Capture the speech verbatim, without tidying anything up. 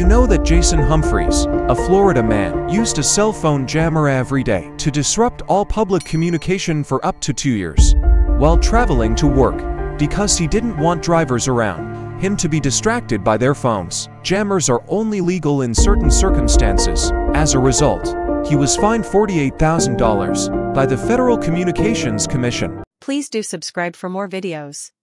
you know that Jason Humphreys, a Florida man, used a cell phone jammer every day to disrupt all public communication for up to two years while traveling to work because he didn't want drivers around him to be distracted by their phones? Jammers are only legal in certain circumstances. As a result, he was fined forty-eight thousand dollars by the Federal Communications Commission. Please do subscribe for more videos.